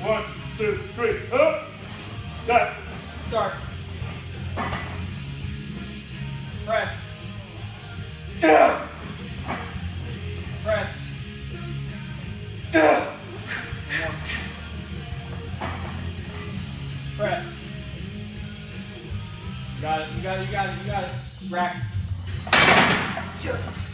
1, 2, 3. Up. Got it. Start. Press. Down. Press. Down. One more. Press. You got it, you got it, you got it, you got it. Rack. Yes.